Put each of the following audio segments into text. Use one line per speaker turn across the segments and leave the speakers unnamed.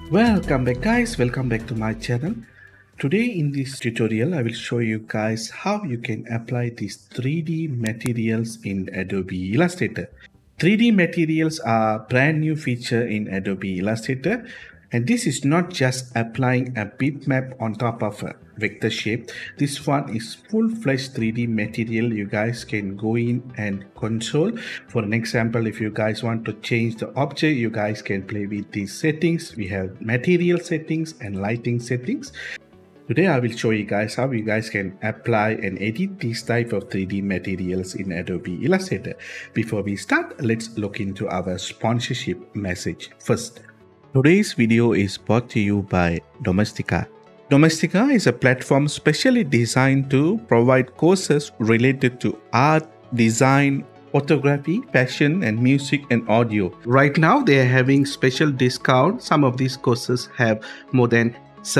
Welcome back guys, welcome back to my channel. Today in this tutorial I will show you guys how you can apply these 3D materials in Adobe Illustrator. 3D materials are a brand new feature in Adobe Illustrator, and this is not just applying a bitmap on top of a vector shape. This one is full-fledged 3D material. You guys can go in and control. For an example, if you guys want to change the object, you guys can play with these settings. We have material settings and lighting settings. Today I will show you guys how you guys can apply and edit these type of 3D materials in Adobe Illustrator. Before we start, let's look into our sponsorship message first. Today's video is brought to you by Domestika. Domestika is a platform specially designed to provide courses related to art, design, photography, fashion, and music and audio. Right now they are having special discount. Some of these courses have more than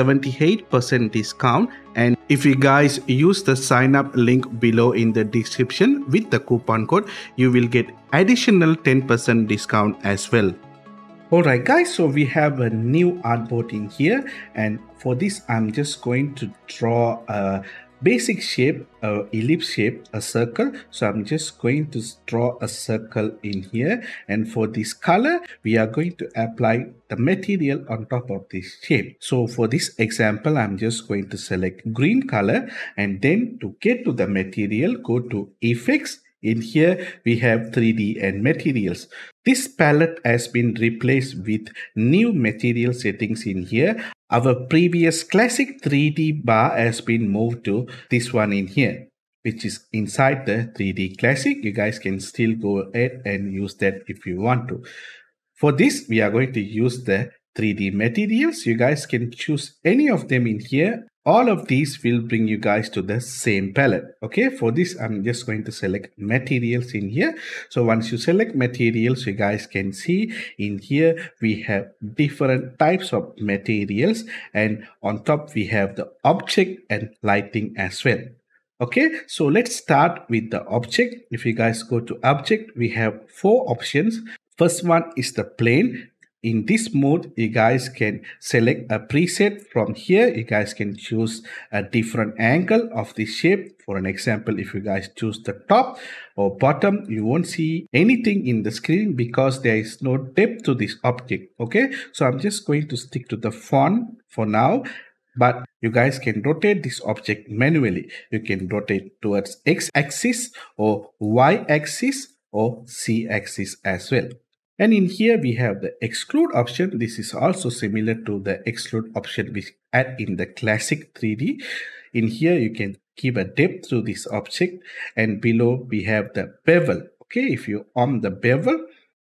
78% discount, and if you guys use the sign up link below in the description with the coupon code, you will get additional 10% discount as well. Alright guys, so we have a new artboard in here, and for this I'm just going to draw a basic shape, a ellipse shape, a circle. So I'm just going to draw a circle in here, and for this color we are going to apply the material on top of this shape. So for this example I'm just going to select green color, and then to get to the material, go to effects. In here we have 3D and materials. This palette has been replaced with new material settings in here. Our previous classic 3D bar has been moved to this one in here, which is inside the 3D classic. You guys can still go ahead and use that if you want to. For this we are going to use the 3D materials. You guys can choose any of them in here. All of these will bring you guys to the same palette. Okay, for this I'm just going to select materials in here. So once you select materials, you guys can see in here we have different types of materials, and on top we have the object and lighting as well. Okay, so let's start with the object. If you guys go to object, we have 4 options. First one is the plane. In this mode, you guys can select a preset from here. You guys can choose a different angle of the shape. For an example, if you guys choose the top or bottom, you won't see anything in the screen because there is no depth to this object. Okay, so I'm just going to stick to the font for now. But you guys can rotate this object manually. You can rotate towards x-axis or y-axis or z-axis as well. And in here we have the exclude option. This is also similar to the exclude option which add in the classic 3D. In here you can give a depth to this object, and below we have the bevel. Okay, if you on the bevel,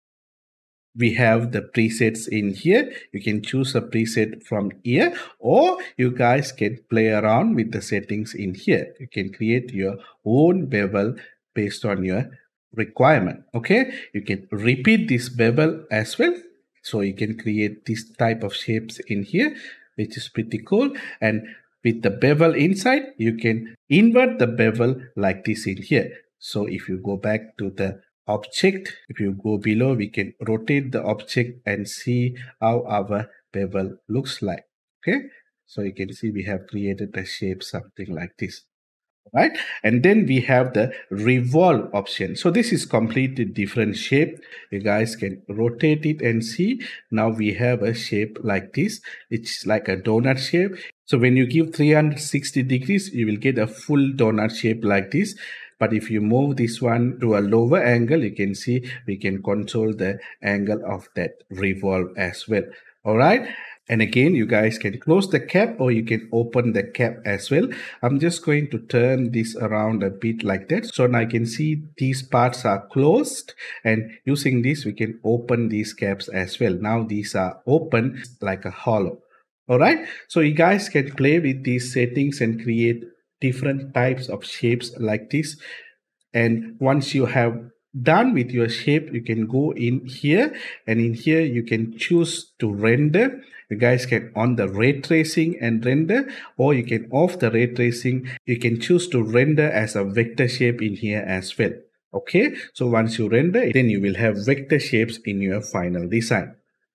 we have the presets in here. You can choose a preset from here, or you guys can play around with the settings in here. You can create your own bevel based on your requirement. Okay, you can repeat this bevel as well, so you can create this type of shapes in here, which is pretty cool. And with the bevel inside, you can invert the bevel like this in here. So if you go back to the object, if you go below, we can rotate the object and see how our bevel looks like. Okay, so you can see we have created a shape something like this. Right, and then we have the revolve option. So this is completely different shape. You guys can rotate it and see. Now we have a shape like this. It's like a donut shape. So when you give 360 degrees, you will get a full donut shape like this. But if you move this one to a lower angle, you can see we can control the angle of that revolve as well. All right. And again, you guys can close the cap or you can open the cap as well. I'm just going to turn this around a bit like that. So now I can see these parts are closed, and using this, we can open these caps as well. Now these are open like a hollow. All right. So you guys can play with these settings and create different types of shapes like this. And once you have done with your shape, you can go in here, and in here you can choose to render. You guys can on the ray tracing and render, or you can off the ray tracing. You can choose to render as a vector shape in here as well. Okay, so once you render, then you will have vector shapes in your final design.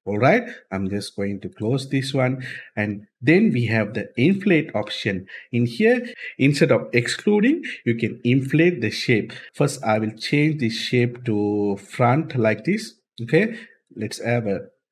All right, I'm just going to close this one. And then we have the inflate option. In here, instead of excluding, you can inflate the shape. First, I will change the shape to front like this. Okay, let's have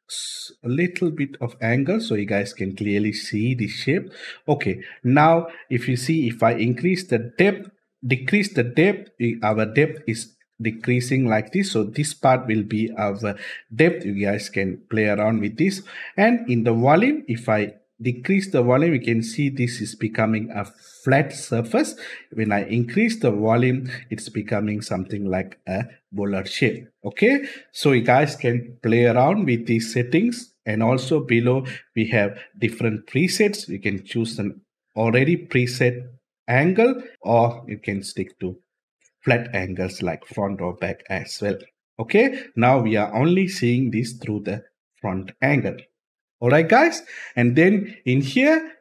a little bit of angle so you guys can clearly see the shape. Okay, now if you see, if I increase the depth, decrease the depth, our depth is decreasing like this. So this part will be our depth. You guys can play around with this. And in the volume, if I decrease the volume, you can see this is becoming a flat surface. When I increase the volume, it's becoming something like a bollard shape. Okay, so you guys can play around with these settings. And also below we have different presets. You can choose an already preset angle, or you can stick to flat angles like front or back as well. Okay, now we are only seeing this through the front angle. All right, guys, and then in here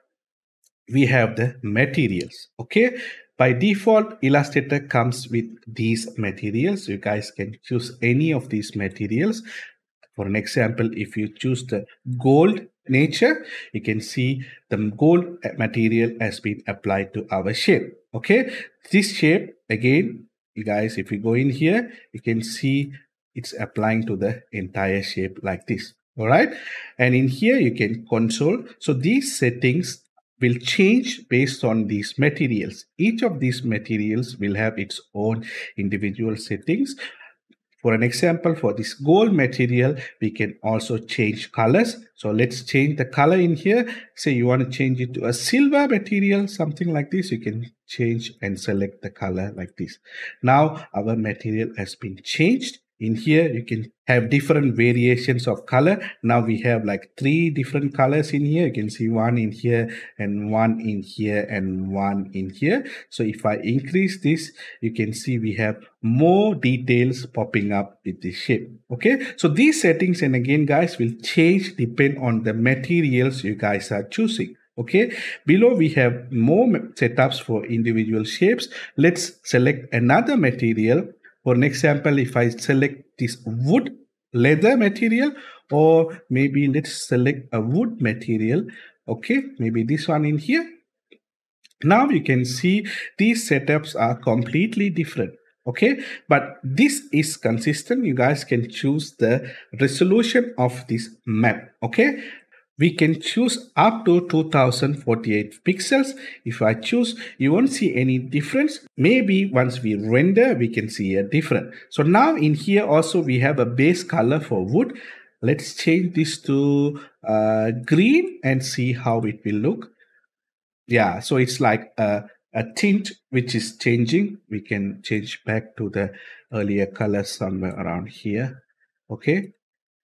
we have the materials. Okay, by default Illustrator comes with these materials. You guys can choose any of these materials. For an example, if you choose the gold nature, you can see the gold material has been applied to our shape. Okay, this shape again, you guys, if you go in here, you can see it's applying to the entire shape like this. All right, and in here you can control. So these settings will change based on these materials. Each of these materials will have its own individual settings. For an example, for this gold material, we can also change colors. So let's change the color in here. Say you want to change it to a silver material, something like this. You can change and select the color like this. Now our material has been changed. In here, you can have different variations of color. Now we have like 3 different colors in here. You can see one in here and one in here and one in here. So if I increase this, you can see we have more details popping up with this shape. Okay, so these settings, and again guys, will change depend on the materials you guys are choosing. Okay, below we have more setups for individual shapes. Let's select another material. For an example, if I select this wood leather material, or maybe let's select a wood material. Okay, maybe this one in here. Now you can see these setups are completely different. Okay, but this is consistent. You guys can choose the resolution of this map. Okay, we can choose up to 2048 pixels. If I choose, you won't see any difference. Maybe once we render, we can see a difference. So now in here also we have a base color for wood. Let's change this to green and see how it will look. Yeah, so it's like a tint which is changing. We can change back to the earlier color somewhere around here. Okay,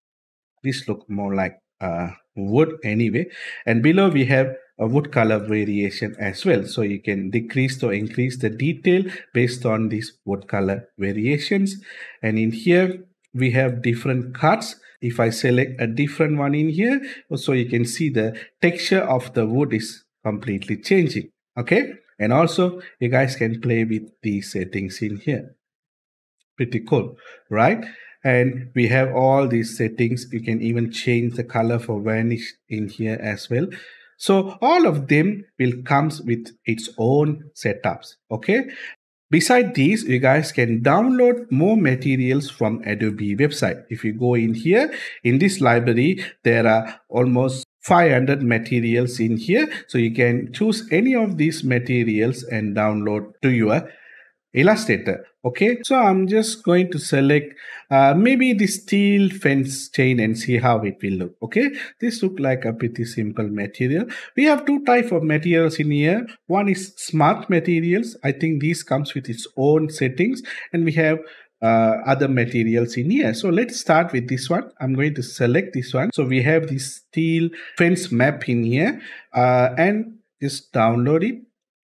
this look more like wood anyway. And below we have a wood color variation as well. So you can decrease or increase the detail based on these wood color variations. And in here we have different cuts. If I select a different one in here, so you can see the texture of the wood is completely changing. Okay, and also you guys can play with these settings in here. Pretty cool, right? And we have all these settings. You can even change the color for varnish in here as well. So all of them will comes with its own setups. Okay, beside these, you guys can download more materials from Adobe website. If you go in here, in this library, there are almost 500 materials in here. So you can choose any of these materials and download to your Illustrator. Okay, so I'm just going to select maybe the steel fence chain and see how it will look. Okay, this look like a pretty simple material. We have two type of materials in here. One is smart materials. I think this comes with its own settings, and we have other materials in here. So let's start with this one. I'm going to select this one. So we have this steel fence map in here, and just download it.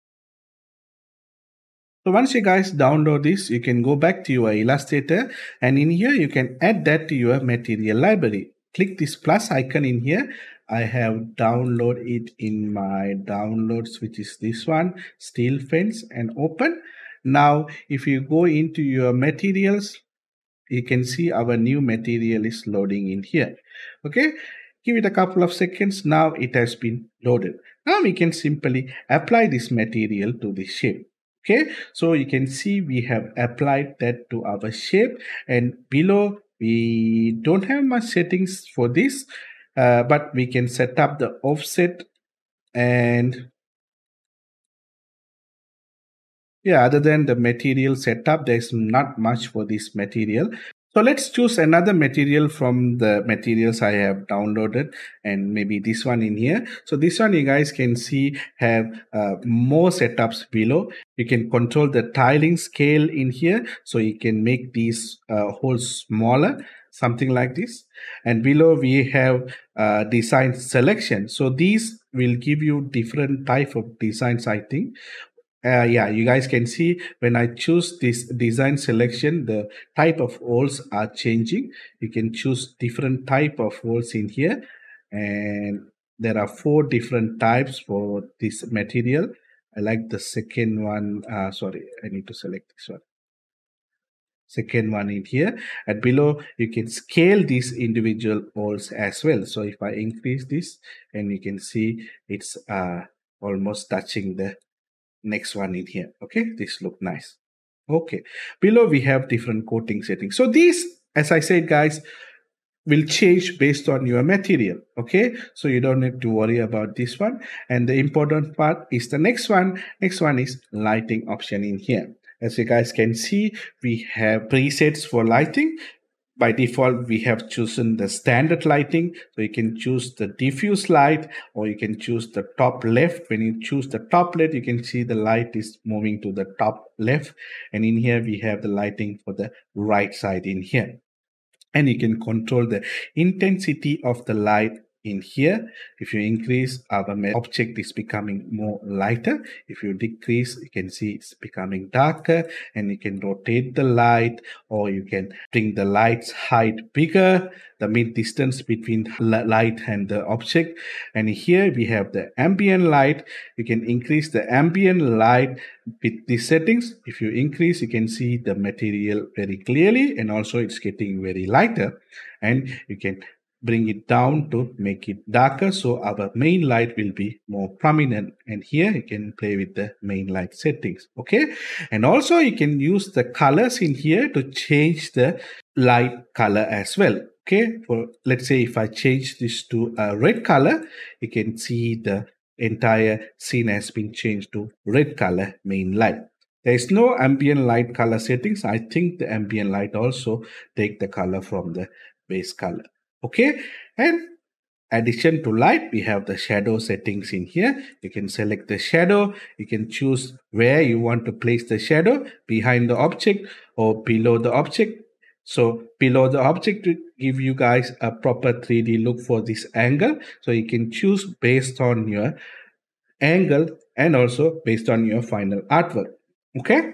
So once you guys download this, you can go back to your Illustrator, and in here you can add that to your material library. Click this plus icon in here. I have downloaded it in my downloads, which is this one, steel fence, and open. Now if you go into your materials, you can see our new material is loading in here. Okay, give it a couple of seconds. Now it has been loaded. Now we can simply apply this material to the shape. Okay, so you can see we have applied that to our shape, and below we don't have much settings for this, but we can set up the offset. And yeah, other than the material setup, there's not much for this material. So let's choose another material from the materials I have downloaded, and maybe this one in here. So this one you guys can see have more setups below. You can control the tiling scale in here. So you can make these holes smaller, something like this. And below we have design selection. So these will give you different type of designs, I think. Yeah, you guys can see when I choose this design selection, the type of holes are changing. You can choose different type of holes in here, and there are 4 different types for this material. I like the second one. Sorry, I need to select this one. Second one in here, and below you can scale these individual holes as well. So if I increase this, and you can see it's almost touching the next one in here. Okay, this look nice. Okay, below we have different coating settings. So these, as I said guys, will change based on your material. Okay, so you don't need to worry about this one. And the important part is the next one. Next one is lighting option in here. As you guys can see, we have presets for lighting. By default, we have chosen the standard lighting. So you can choose the diffuse light, or you can choose the top left. When you choose the top left, you can see the light is moving to the top left. And in here, we have the lighting for the right side in here. And you can control the intensity of the light in here. If you increase, our object is becoming more lighter. If you decrease, you can see it's becoming darker, and you can rotate the light, or you can bring the light's height bigger, the mid distance between light and the object. And here we have the ambient light. You can increase the ambient light with these settings. If you increase, you can see the material very clearly, and also it's getting very lighter. And you can bring it down to make it darker, so our main light will be more prominent. And here you can play with the main light settings. Okay, and also you can use the colors in here to change the light color as well. Okay, for let's say if I change this to a red color, you can see the entire scene has been changed to red color main light. There is no ambient light color settings. I think the ambient light also take the color from the base color. Okay, and addition to light, we have the shadow settings in here. You can select the shadow. You can choose where you want to place the shadow, behind the object or below the object. So below the object to give you guys a proper 3D look for this angle. So you can choose based on your angle and also based on your final artwork. Okay,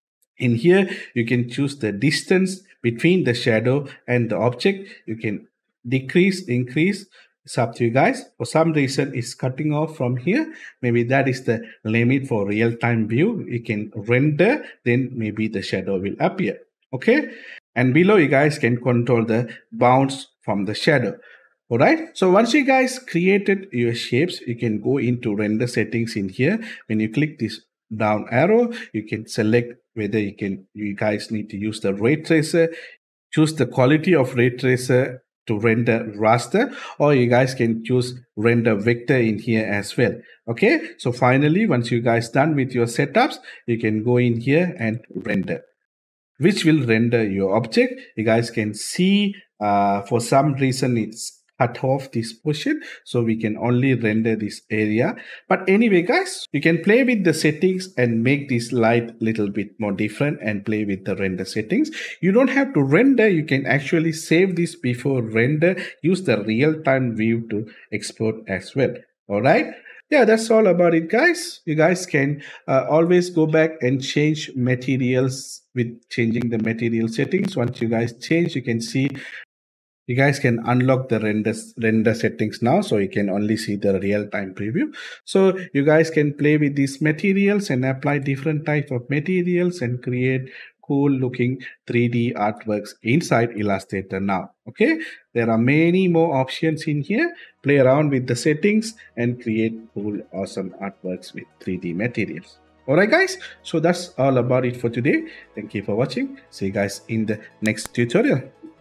in here you can choose the distance between the shadow and the object. You can decrease, increase. It's up to you guys. For some reason it's cutting off from here. Maybe that is the limit for real-time view. You can render, then maybe the shadow will appear. Okay, and below you guys can control the bounce from the shadow. All right, so once you guys created your shapes, you can go into render settings in here. When you click this down arrow, you can select whether you guys need to use the ray tracer, choose the quality of ray tracer to render raster, or you guys can choose render vector in here as well. Okay, so finally, once you guys done with your setups, you can go in here and render, which will render your object. You guys can see for some reason it's cut off this portion, so we can only render this area. But anyway guys, you can play with the settings and make this light little bit more different and play with the render settings. You don't have to render. You can actually save this before render, use the real-time view to export as well. All right, yeah, that's all about it guys. You guys can always go back and change materials with changing the material settings. Once you guys change, you can see you guys can unlock the render settings now, so you can only see the real-time preview. So you guys can play with these materials and apply different type of materials and create cool looking 3D artworks inside Illustrator now. Okay, there are many more options in here. Play around with the settings and create cool, awesome artworks with 3D materials. Alright guys, so that's all about it for today. Thank you for watching. See you guys in the next tutorial.